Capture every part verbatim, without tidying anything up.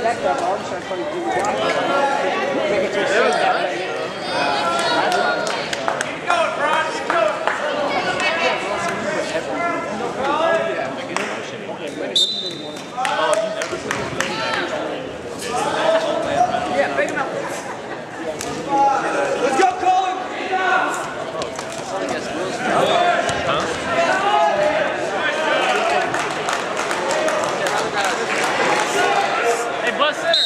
respect that hard, so I thought he'd do the job. Make it to a safe that way. That's right. Keep going, Brian. Keep going. Yeah, big enough. Let's go, Collin. Hey, bus center.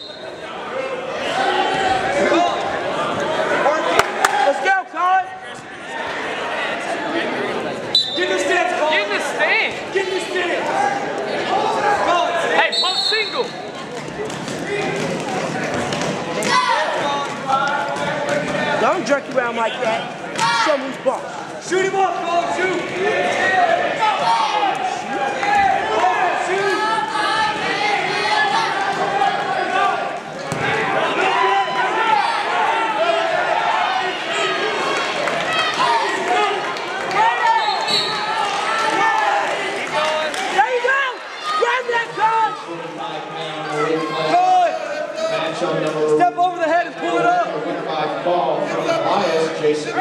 Let's go, Collin. Get in the stands, Collin. Get in the stand. Get in the stands. Collin. Hey, post single. Don't jerk you around like that. Show me who's boss. Shoot him off, Collin. Shoot. Step over the head and pull it up. Ball from the bias, Jason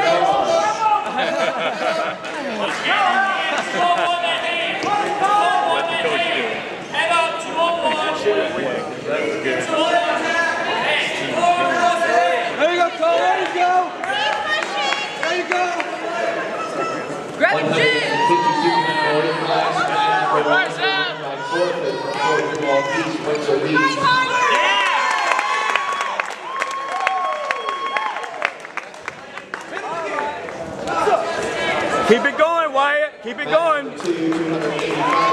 Head up, two on one. There you go, Cole. There you go. There you go. Grab your chin. Rise up. Keep it going, Wyatt. Keep it going. two hundred eighty-five